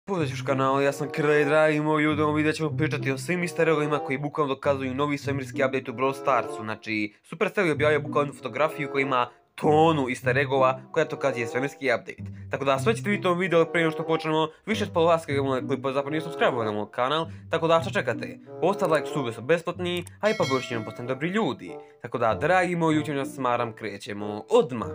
Pozdrav kanal, ja sam Krle, dragi moji ljudi, ovom videu ćemo pričati o svim easter eggovima koji bukvalno dokazuju novi svemirski update u Brawl Starsu. Znači, Supercell je objavio bukvalno fotografiju koja ima tonu easter eggova koja dokazuje svemirski update. Tako da sve ćete vidjeti u ovom videu, prije nego što počnemo, više spolu vas kada imamo klipove zapravo nije subscribe na moj kanal, tako da što čekate? Ostav like, sube su besplatni, a i pa još ćemo postati dobri ljudi. Tako da, dragi moji ljudi, nas smaram, krećemo odmah.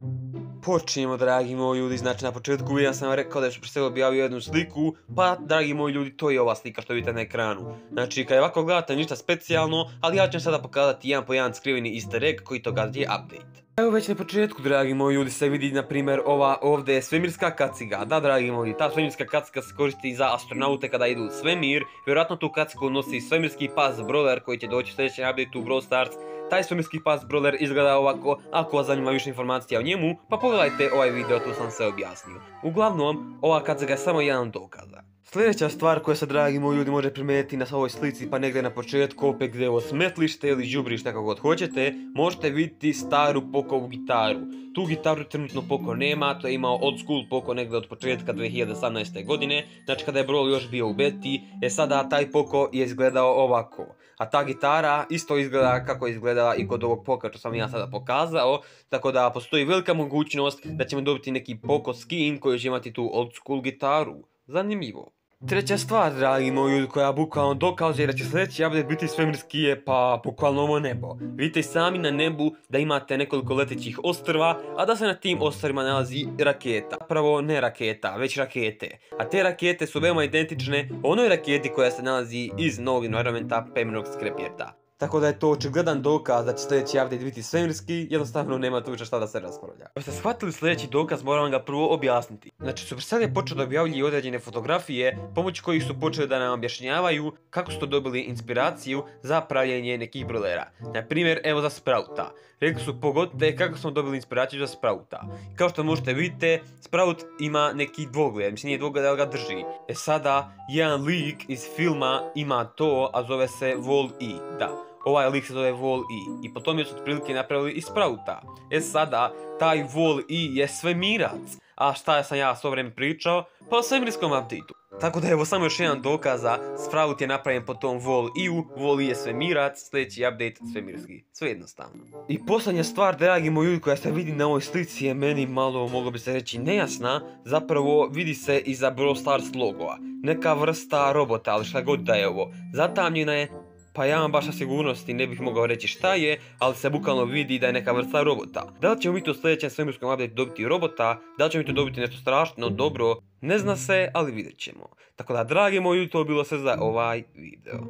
Počinjemo, dragi moji ljudi, znači na početku ja sam rekao da je Supercell objavio jednu sliku, pa dragi moji ljudi, to je ova slika što vidite na ekranu. Znači kad je ovako gledate ništa specijalno, ali ja ću sada pokazati jedan po jedan skriveni easter egg koji to gazi je update. Evo već na početku, dragi moji ljudi, se vidi na primjer ova ovdje je svemirska kaciga. Da, dragi moji, ta svemirska kaciga se koristi za astronaute kada idu u svemir. Vjerojatno tu kacigu nosi svemirski pas Brawler koji će doći u sljedećem updateu u Brawl Stars. Taj svemirski pas Brawler izgleda ovako, ako vas zanima više informacija o njemu, pa pogledajte ovaj video, tu sam sve objasnio. Uglavnom, ova kaciga je samo jedan dokaza. Sljedeća stvar koja se, dragi moji ljudi, može primijetiti na ovoj slici, pa negdje na početku, opet gdje je ovo smetlište ili đubrište, kako god hoćete, možete vidjeti staru Pocovu gitaru. Tu gitaru trenutno Poco nema, to je imao old school Poco negdje od početka 2018. godine, znači kada je Brawl još bio u beti, sada taj Poco je izgledao ovako. A ta gitara isto izgleda kako je izgledala i kod ovog Poca što sam ja sada pokazao, tako da postoji velika mogućnost da ćemo dobiti neki Poco skin koji će imati tu old school gitaru. Zanimljivo. Treća stvar, dragi moji ljudi, koja bukvalno dokazuje da će sljedeći update biti svemirski je pa bukvalno ovo nebo. Vidite sami na nebu da imate nekoliko letećih ostrva, a da se na tim ostrvima nalazi raketa. Zapravo ne raketa, već rakete. A te rakete su veoma identične onoj raketi koja se nalazi iz novog environmenta Pemminog Scrapyarda. Tako da je to očigledan dokaz da će sljedeći update biti svemirski, jednostavno nema tu više šta da se raspravlja. Da ste shvatili sljedeći dokaz, moram vam ga prvo objasniti. Znači, Supercell je počeo da objavljuje određene fotografije, pomoću kojih su počeli da nam objašnjavaju kako su to dobili inspiraciju za pravljenje nekih brawlera. Na primjer, evo za Sprouta. Rekli su pogodite kako smo dobili inspiraciju za Sprouta. Kao što možete vidite, Sprout ima neki dvogled, mislim nije dvogled, ali ga drži. Sada, jedan lik iz filma ima to, a zove se Wall-E, da. Ovaj lik se zove Wall-E i po tome su otprilike napravili i Sprouta. Sada, taj Wall-E je svemirac. A šta sam ja svo vrijeme pričao? Pa o svemirskom updateu. Tako da evo samo još jedan dokaza, Sprout je napravljen po tom Wall-E-u, Wall-E je svemirac, sljedeći update svemirski. Sve jednostavno. I posljednja stvar, dragi moji ljudi, koja se vidi na ovoj slici je meni malo, moglo bi se reći, nejasna. Zapravo vidi se iza Brawl Stars logova. Neka vrsta robota, ali šta god da je ovo. Zatamnjena je. Pa ja vam baš sa sigurnosti ne bih mogao reći šta je, ali se bukvalno vidi da je neka vrsta robota. Da li ćemo mi to u sljedećem svemirskom updateu dobiti robota, da li ćemo mi to dobiti nešto strašno, dobro, ne zna se, ali vidjet ćemo. Tako da, dragi moji, to je bilo sve za ovaj video.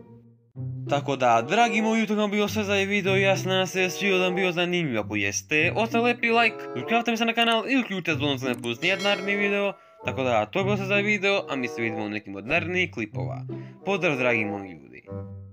Tako da, dragi moji, to je bilo sve za ovaj video, ja se nadam se svi da vam bio zanimljiv. Ako jeste, ostavite lepi like, subscribe se na kanal i uključite zvon za ne pusti nijedan naredni video. Tako da, to je bilo sve za ovaj video, a mi se vidimo u nekim od narednih klipova. Pozdrav, dragi moji ljudi.